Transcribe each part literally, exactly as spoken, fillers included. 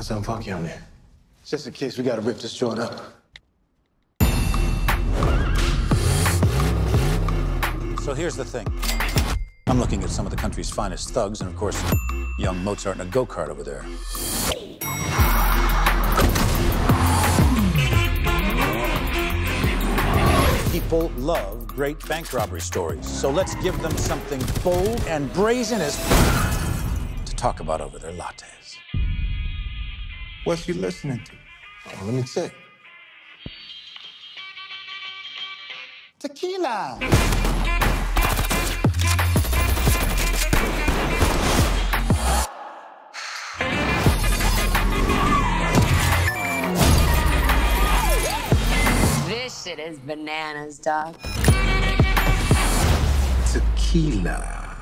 find something funky on there. Just in case we gotta rip this joint up. So here's the thing. I'm looking at some of the country's finest thugs, and of course, young Mozart in a go-kart over there. People love great bank robbery stories, so let's give them something bold and brazen as to talk about over their lattes. What's you listening to? Oh, let me check. TeKillYah. This shit is bananas, dog. TeKillYah.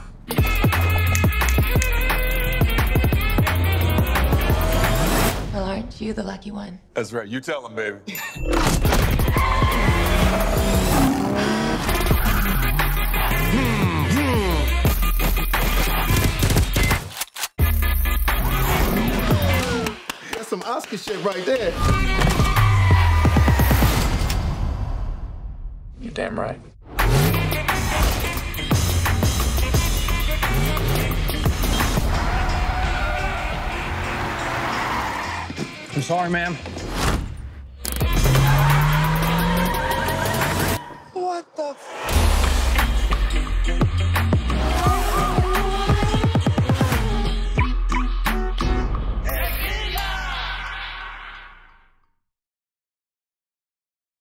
Well, aren't you the lucky one? That's right. You tell him, baby. That's some Oscar shit right there. You're damn right. I'm sorry, ma'am. What the f-